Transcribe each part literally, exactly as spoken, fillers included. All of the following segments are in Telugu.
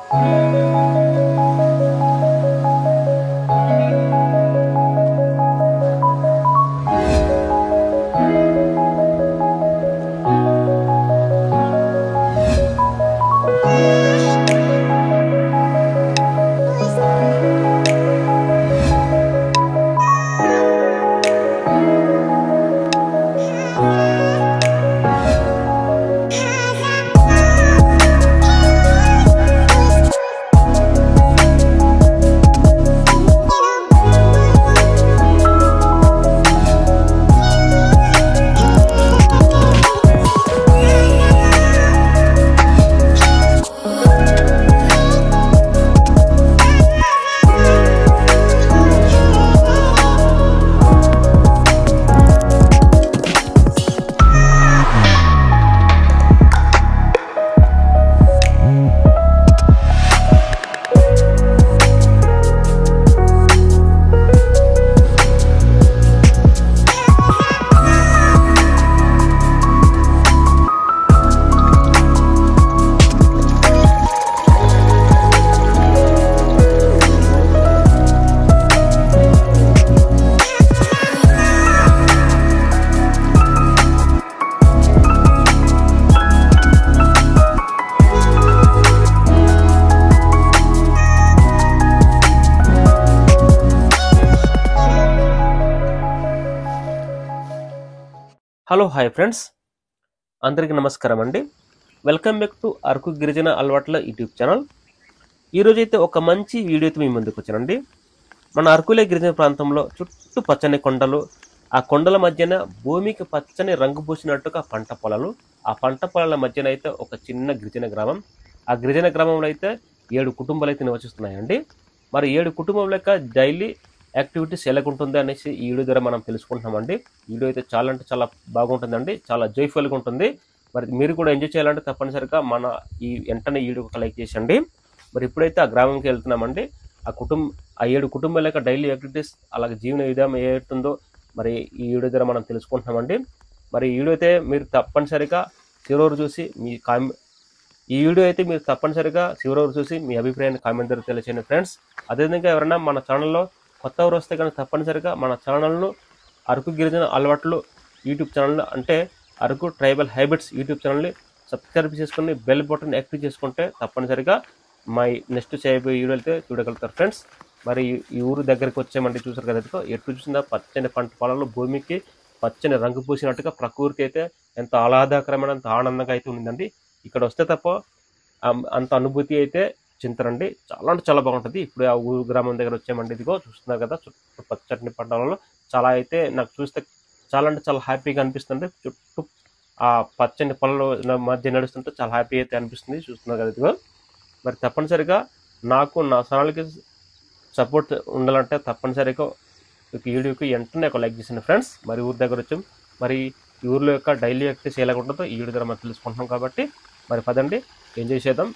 హలో హాయ్ ఫ్రెండ్స్, అందరికీ నమస్కారం అండి. వెల్కమ్ బ్యాక్ టు అరకు గిరిజన అలవాట్ల యూట్యూబ్ ఛానల్. ఈరోజు అయితే ఒక మంచి వీడియోతో మీ ముందుకు వచ్చానండి. మన అరకులే గిరిజన ప్రాంతంలో చుట్టూ పచ్చని కొండలు, ఆ కొండల మధ్యన భూమికి పచ్చని రంగు పూసినట్టుగా పంట పొలాలు, ఆ పంట పొలాల మధ్యన అయితే ఒక చిన్న గిరిజన గ్రామం. ఆ గిరిజన గ్రామంలో అయితే ఏడు కుటుంబాలు అయితే నివసిస్తున్నాయండి. మరి ఏడు కుటుంబాల యొక్క డైలీ యాక్టివిటీస్ ఎలాగుంటుంది అనేసి ఈ వీడియో ద్వారా మనం తెలుసుకుంటున్నామండి. వీడియో అయితే చాలా అంటే చాలా బాగుంటుందండి, చాలా జోయ్ఫుల్గా ఉంటుంది. మరి మీరు కూడా ఎంజాయ్ చేయాలంటే తప్పనిసరిగా మన ఈ వెంటనే ఈ వీడియో ఒక లైక్ చేసండి. మరి ఇప్పుడైతే ఆ గ్రామంకి వెళ్తున్నామండి. ఆ కుటుంబ ఆ ఏడు కుటుంబాల యొక్క డైలీ యాక్టివిటీస్, అలాగే జీవన విధానం ఏటుందో మరి ఈ వీడియో ద్వారా మనం తెలుసుకుంటున్నామండి. మరి ఈ వీడియో అయితే మీరు తప్పనిసరిగా చివరి చూసి మీ కామె ఈ వీడియో అయితే మీరు తప్పనిసరిగా చివరి చూసి మీ అభిప్రాయాన్ని కామెంట్ ద్వారా తెలియచేయండి ఫ్రెండ్స్. అదేవిధంగా ఎవరైనా మన ఛానల్లో కొత్తవారు వస్తే కానీ తప్పనిసరిగా మన ఛానల్ను అరకు గిరిజన అలవాట్లు యూట్యూబ్ ఛానల్ అంటే అరకు ట్రైబల్ హ్యాబిట్స్ యూట్యూబ్ ఛానల్ని సబ్స్క్రైబ్ చేసుకుని బెల్ బటన్ యాక్టివ్ చేసుకుంటే తప్పనిసరిగా మా నెక్స్ట్ చేయబోయే వీడియో అయితే చూడగలుగుతారు ఫ్రెండ్స్. మరి ఈ ఊరు దగ్గరికి వచ్చామంటే చూసారు కదా, ఎటు చూసిందా పచ్చని పంట పొలాలు, భూమికి పచ్చని రంగు పూసినట్టుగా ప్రకృతి అయితే ఎంత ఆహ్లాదకరమైన అంత ఆనందంగా అయితే ఉందండి. ఇక్కడ వస్తే తప్ప అంత అనుభూతి అయితే చింతరండి. చాలా అంటే చాలా బాగుంటుంది. ఇప్పుడు ఆ ఊరు గ్రామం దగ్గర వచ్చామండి. ఇదిగో చూస్తున్నారు కదా, చుట్టూ పచ్చని పంటలలో చాలా అయితే నాకు చూస్తే చాలా అంటే చాలా హ్యాపీగా అనిపిస్తుంది. చుట్టూ ఆ పచ్చని పొలాల మధ్య నడుస్తుంటే చాలా హ్యాపీ అయితే అనిపిస్తుంది. చూస్తున్నారు కదా ఇదిగో. మరి తప్పనిసరిగా నాకు నా ఛానల్కి సపోర్ట్ ఉండాలంటే తప్పనిసరిగా ఈ వీడియోకి వెంటనే ఒక లైక్ చేసిన ఫ్రెండ్స్. మరి ఊరి దగ్గర వచ్చాం, మరి ఈ ఊర్లో యొక్క డైలీ యాక్టివిటీస్ ఎలా ఉంటుందో ఈ వీడియో ద్వారా మనం తెలుసుకుంటున్నాం కాబట్టి మరి పదండి ఎంజాయ్ చేద్దాం.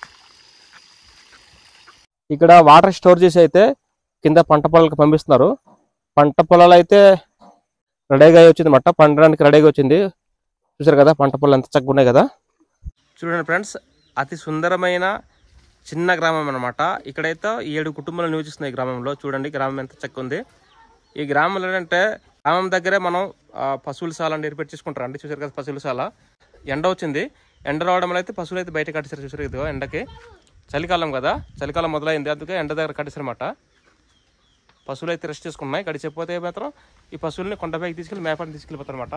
ఇక్కడ వాటర్ స్టోర్ చేసి అయితే కింద పంట పొలాలకు పంపిస్తున్నారు. పంట పొలాలు అయితే రెడీగా వచ్చింది అన్నమాట, పండడానికి రెడీగా వచ్చింది. చూసారు కదా పంట పొలాలు ఎంత చక్కగా ఉన్నాయి కదా. చూడండి ఫ్రెండ్స్, అతి సుందరమైన చిన్న గ్రామం అనమాట. ఇక్కడైతే ఏడు కుటుంబాలు నివసిస్తున్నాయి ఈ గ్రామంలో. చూడండి గ్రామం ఎంత చక్కగా ఉంది. ఈ గ్రామంలో ఏంటంటే గ్రామం దగ్గరే మనం పశువుల శాల ఏర్పాటు చేసుకుంటారు అండి. చూసారు కదా పశువుల శాల. ఎండ వచ్చింది, ఎండ రావడంలో అయితే పశువులు అయితే బయట కట్టేసారు. చూసారు ఇదిగో, ఎండకి చలికాలం కదా, చలికాలం మొదలైంది, అందుకే ఎండ దగ్గర కట్టేసారన్నమాట. పశువులు అయితే రెస్ట్ చేసుకున్నాయి. గడిచిపోతే మాత్రం ఈ పశువుల్ని కొండపైకి తీసుకెళ్ళి మేపని తీసుకెళ్ళిపోతారు అనమాట.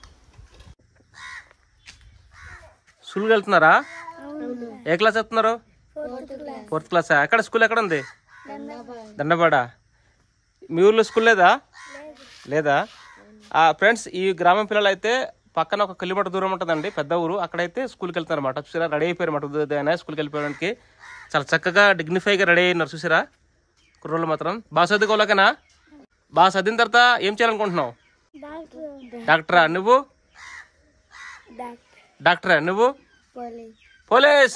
స్కూల్కి వెళ్తున్నారా? ఏ క్లాస్ వెళ్తున్నారు? ఫోర్త్ క్లాసా? ఎక్కడ స్కూల్ ఎక్కడ ఉంది? దండపాడ. మీ ఊర్లో స్కూల్ లేదా? లేదా ఫ్రెండ్స్, ఈ గ్రామం పిల్లలు అయితే పక్కన ఒక కిలోమీటర్ దూరం ఉంటుందండి పెద్ద ఊరు, అక్కడైతే స్కూల్కి వెళ్తారు అనమాట. చూసారా రెడీ అయిపోయారు అన్నమాట. స్కూల్కి వెళ్ళిపోవడానికి చాలా చక్కగా డిగ్నిఫైగా రెడీ అయినారు. చూసారా కుర్రోళ్ళు మాత్రం. బాగా చదువుకోలేకనా? బాగా చదివిన తర్వాత ఏం చేయాలనుకుంటున్నావు? డాక్టరా? నువ్వు డాక్టరా? నువ్వు పోలీస్.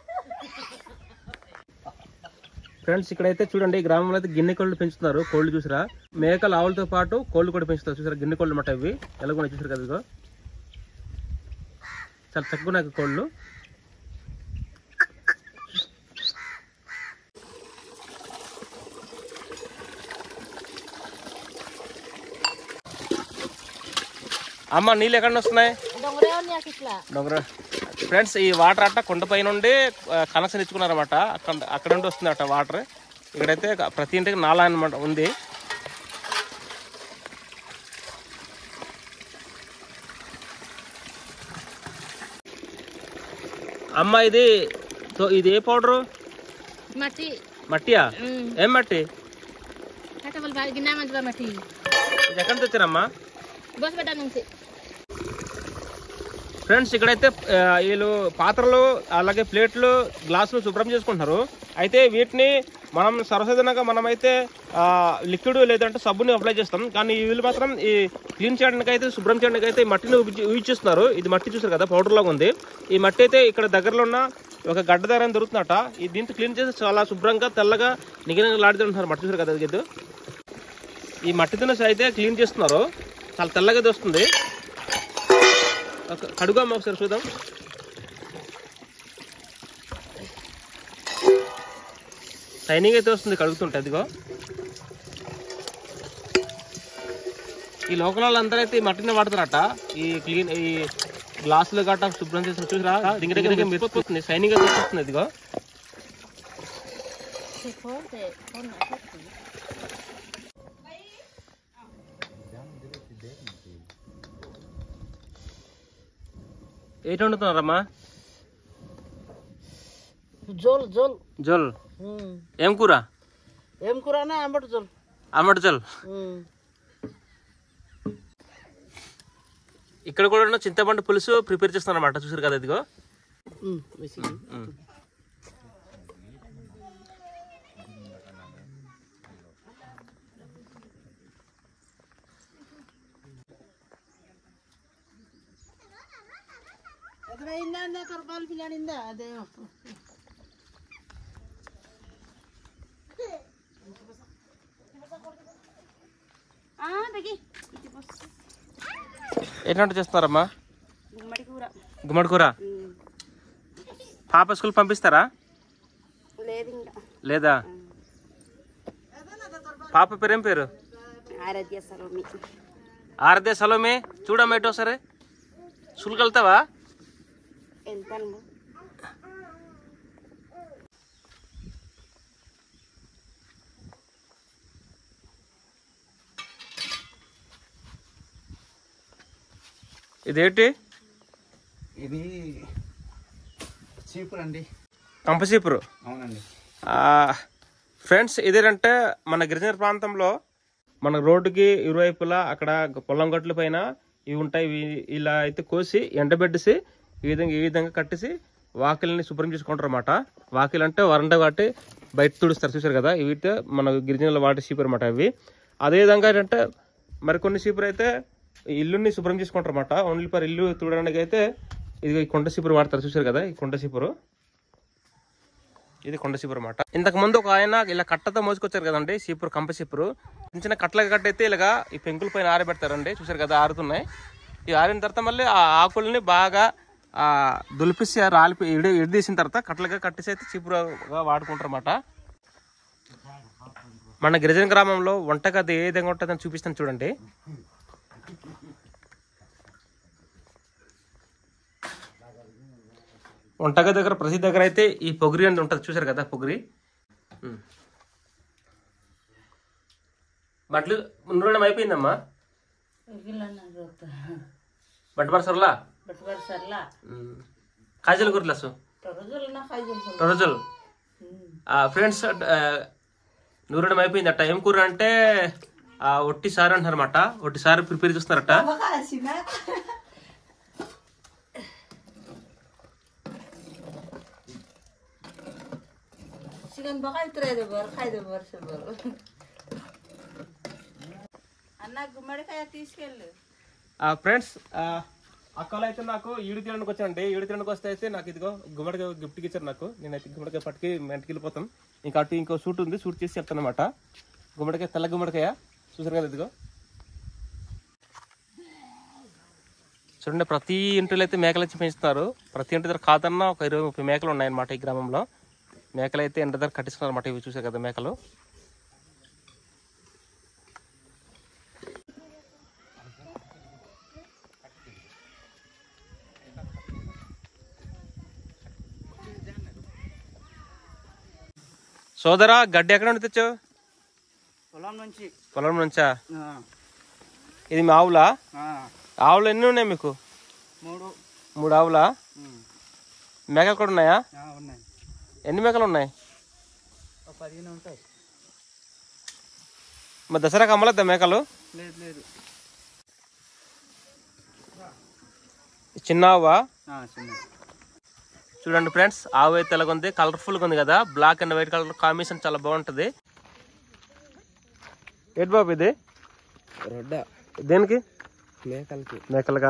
ఫ్రెండ్స్ ఇక్కడైతే చూడండి గ్రామంలో అయితే గిన్నె కోళ్ళు పెంచుతున్నారు. కోళ్ళు చూసారా, మేకలు ఆవులతో పాటు కోళ్ళు కూడా పెంచుతారు. చూసారా గిన్నె కోళ్ళు అన్నమాట ఇవి. ఎలా కూడా చూసారు కదా ఇదిగో, చాలా చక్కగా ఉన్నాయి కోళ్ళు. అమ్మ నీళ్ళు ఎక్కడ వస్తున్నాయి? డొంగర ఫ్రెండ్స్, ఈ వాటర్ అట్ట కొండపై నుండి కనెక్షన్ ఇచ్చుకున్నారన్నమాట. అక్కడ అక్కడ నుండి వస్తుంది అట్ట వాటర్. ఇక్కడైతే ప్రతి ఇంటికి నాలా అనమాట ఉంది. అమ్మ ఇది ఇది ఏ పౌడరు? మట్టి. మట్టియా? ఏం మట్టి? మట్టి ఎక్కడ తెచ్చారమ్మా? ఫ్రెండ్స్, ఇక్కడైతే వీళ్ళు పాత్రలు అలాగే ప్లేట్లు గ్లాసులు శుభ్రం చేసుకుంటున్నారు. అయితే వీటిని మనం సర్వసాధారణంగా మనమైతే లిక్విడ్ లేదంటే సబ్బుని అప్లై చేస్తాం. కానీ వీళ్ళు మాత్రం ఈ క్లీన్ చేయడానికి అయితే శుభ్రం చేయడానికి అయితే మట్టిని యూజ్ చేస్తున్నారు. ఇది మట్టి చూసారు కదా, పౌడర్ లాగా ఉంది. ఈ మట్టి అయితే ఇక్కడ దగ్గరలో ఉన్న ఒక గడ్డ దగ్గర దొరుకుతుందట. ఈ దీంతో క్లీన్ చేసి చాలా శుభ్రంగా తెల్లగా నిగినగా లాడుతుంటున్నారు. మట్టి చూసారు కదా ఇది. ఈ మట్టితో అయితే క్లీన్ చేస్తున్నారు. చాలా తెల్లగా ఇది వస్తుంది. కడుగుదాం ఒకసారి చూద్దాం. షైనింగ్ అయితే వస్తుంది కడుగుతుంటే. అదిగో ఈ లోకల్ వాళ్ళందరూ అయితే ఈ మట్టిని వాడతారట. ఈ క్లీన్ ఈ గ్లాసులు గట్ట శుభ్రం చేసిన చూసిరా దగ్గర దగ్గర మెరిపోతుంది, షైనింగ్ అయితే వస్తుంది. అదిగో ఏంటి వండుతున్నారమ్మా? జోల్ జోల్ జోల్. ఏం కూర? ఏం కూర? అంబటి జోల్. అంబటి జోల్. ఇక్కడ కూడా చింతపండు పులుసు ప్రిపేర్ చేస్తున్నారు అన్నమాట. చూసారు కదా ఇదిగో. అదే ఏంటంటే చేస్తున్నారమ్మా? గుమ్మడి కూర. గుమ్మడి కూర. పాప స్కూల్ పంపిస్తారా? లేదా? పాప పేరేం పేరు? ఆరాధ్య సలోమి. ఆరాధ్య సలోమి. చూడమ్మా ఎటో సరే. స్కూల్కి వెళ్తావా? ఇదేంటి? ఇది చీపురు అండి. కంప చీపురు. అవునండి. ఫ్రెండ్స్, ఇదేంటంటే మన గిరిజన ప్రాంతంలో మన రోడ్డుకి ఇరువైపులా అక్కడ పొలం గట్ల పైన ఇవి ఉంటాయి. ఇలా అయితే కోసి ఎండబెట్టేసి ఈ విధంగా ఈ విధంగా కట్టేసి వాకిల్ని శుభ్రం చేసుకుంటారు అన్నమాట. వాకిల్ అంటే వరండ వాటి బయట తుడుస్తారు. చూసారు కదా, ఇవి మన గిరిజనుల వాటి చీపురు అనమాట ఇవి. అదేవిధంగా ఏంటంటే మరికొన్ని చీపురు అయితే ఇల్లుని శుభ్రం చేసుకుంటారు అన్నమాట. ఓన్లీ పర్ ఇల్లు తుడడానికి అయితే ఇది కొండ చీపురు వాడతారు. చూసారు కదా, ఈ కొండ చీపురు. ఇది కొండ చీపురు అన్నమాట. ఇంతకు ముందు ఒక ఆయన ఇలా కట్టతో మోసుకొచ్చారు కదండి చీపురు, కంప చీపురు. చిన్న చిన్న కట్టల కట్ట అయితే ఇలాగా ఈ పెంకుల పైన ఆరబెడతారండి. చూసారు కదా, ఆరుతున్నాయి. ఈ ఆరిన తర్వాత మళ్ళీ ఆ ఆకుల్ని బాగా ఆ దులిపిసి రాలిపి ఇడి ఇడిదీసిన తర్వాత కట్టలుగా కట్టేసి అయితే చీపురుగా వాడుకుంటారు అన్నమాట. మన గిరిజన గ్రామంలో వంటగది ఏ విధంగా ఉంటుందని చూపిస్తాను చూడండి. వంటగది దగ్గర ప్రతి దగ్గర అయితే ఈ పొగిరి అని ఉంటుంది. చూసారు కదా, పొగిరి. బట్టలు నూనె అయిపోయిందమ్మా. బట్ట సర్లా కాజల్ గుర్లాసు రోజులు. ఫ్రెండ్స్, నూరడం అయిపోయింది అట్ట. ఏం కూర అంటే ఒట్టి సారు అంటారన్నమాట. ఒట్టి సారు ప్రిపేర్ చేస్తున్నారట. తీసుకెళ్ళు ఫ్రెండ్స్. అక్కలు అయితే నాకు ఈడు తినడానికి వచ్చానండి. ఈడు తినడానికి వస్తే అయితే నాకు ఇదిగో గుమ్మడికాయ గిఫ్ట్కి ఇచ్చారు నాకు. నేనైతే గుమ్మడికాయ పట్టుకి ఇంటికి వెళ్ళిపోతాం. ఇంకా అటు ఇంకో సూట్ ఉంది, సూట్ చేసి చెప్తాను అనమాట. గుమ్మడికాయ, తెల్ల గుమ్మడికాయ. చూసారు కదా ఇదిగో. చూడండి, ప్రతి ఇంటిలో అయితే మేకలు వచ్చి పెంచుతున్నారు. ప్రతి ఇంటి దగ్గర కాదన్నా ఒక ఇరవై ముప్పై మేకలు ఉన్నాయన్నమాట ఈ గ్రామంలో. మేకలు అయితే ఎండ దగ్గర కట్టిస్తున్నారు అనమాట. ఇవి చూసారు కదా మేకలు. సోదరా గడ్డి ఎక్కడ నుండి తెచ్చావు? పొలం నుంచి. పొలం నుంచా? ఇది మీ ఆవులా? ఆవులు ఎన్ని ఉన్నాయి మీకు? మూడు. మూడు ఆవులా? మేకలు కూడా ఉన్నాయా? ఉన్నాయి. ఎన్ని మేకలు ఉన్నాయి? పదిహేను ఉంటాయి. మరి దసరాకి అమ్మలేద్దా మేకలు? లేదు లేదు. చిన్న ఆవా? చిన్న. చూడండి ఫ్రెండ్స్, ఆవు అయితే ఎలాగుంది, కలర్ఫుల్గా ఉంది కదా, black and white colour combination చాలా బాగుంటుంది. ఏంటి బాబు ఇది? రొడ్డ. దేనికి? మేకలకి. మేకలుగా?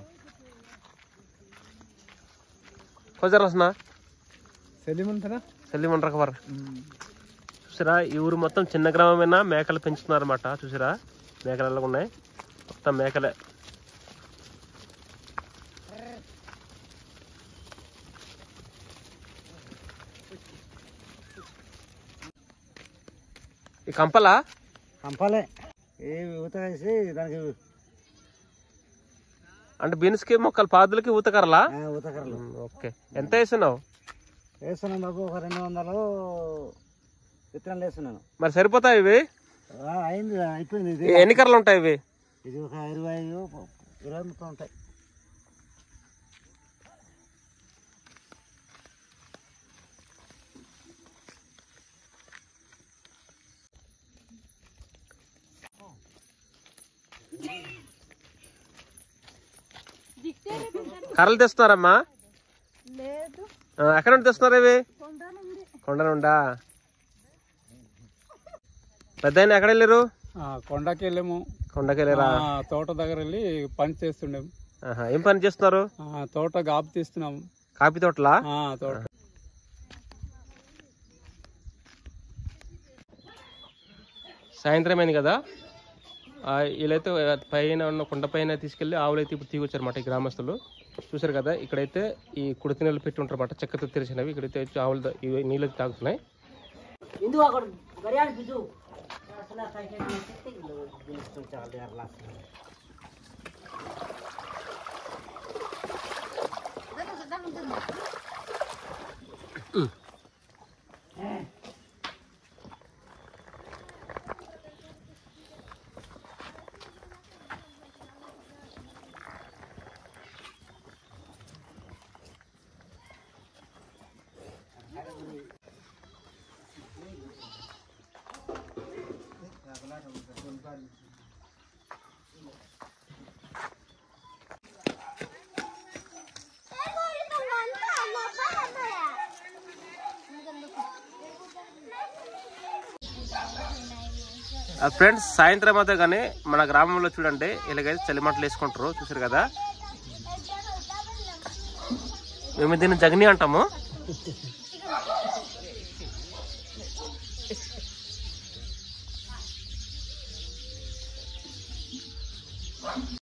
కొంచెం వస్తున్నా సెల్లిమంటారా కవర్. చూసారా, ఈ ఊరు మొత్తం చిన్న గ్రామమైనా మేకలు పెంచుతున్నారు అనమాట. చూసారా మేకలు ఎలా ఉన్నాయి, మొత్తం మేకలే. ఈ కంపలా? కంపాలే. ఏ ఊత వేసి దానికి అంటే బీన్స్కి మొక్కలు పాదులకి ఊతకరలా? ఊతకరలు. ఓకే. ఎంత వేస్తున్నావు? వేస్తున్నాను బాబు, ఒక రెండు వందలు విత్తనాలు వేస్తున్నాను. మరి సరిపోతాయి ఇవి? అయింది, అయిపోయింది. ఇది ఎన్ని కర్రలు ఉంటాయి ఇవి? ఇది ఒక ఇరవై ఇరవై ముప్పై ఉంటాయి. కర్రలు తెస్తున్నారమ్మా? లేదు. ఎక్కడ నుండి తెస్తున్నారు ఇవి? కొండ నుండా? పెద్ద ఎక్కడ వెళ్ళారు? కొండకి వెళ్ళాము. కొండకి వెళ్ళారా? తోట దగ్గర వెళ్ళి పని చేస్తుండేము. ఏం పని చేస్తున్నారు? తోట కాపు తీస్తున్నాము. కాఫీ తోటలా? తోట. సాయంత్రం అయింది కదా, వీళ్ళైతే పైన ఉన్న కొండ పైన తీసుకెళ్ళి ఆవులైతే ఇప్పుడు తీగొచ్చారన్నమాట ఈ గ్రామస్తులు. చూసారు కదా, ఇక్కడైతే ఈ కుడితి నీళ్ళు పెట్టి ఉంటారన్నమాట, చెక్కతో తెరిచినవి. ఇక్కడైతే ఆవులు నీళ్ళు తాగుతున్నాయి. ఫ్రెండ్స్, సాయంత్రం అయితే కానీ మన గ్రామంలో చూడండి ఇలాగైతే చలిమంటలు వేసుకుంటారు. చూసారు కదా, మేము దీన్ని జగని అంటాము.